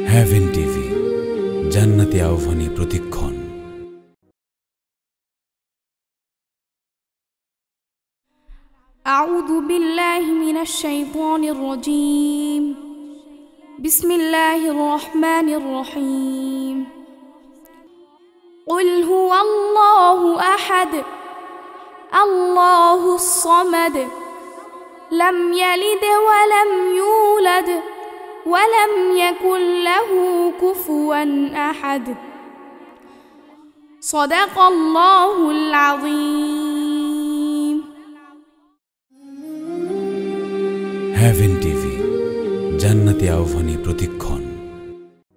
Haven TV জান্নাতি আহ্বানী প্রতিক্ষণ। أعوذ بالله من الشيطان الرجيم. بسم الله الرحمن الرحيم. قل هو الله أحد الله الصمد لم يلد ولم يولد ولم يكن له كفوا أحد. صدق الله العظيم. Haven TV জান্নাতি আহ্বানী প্রতিক্ষণ।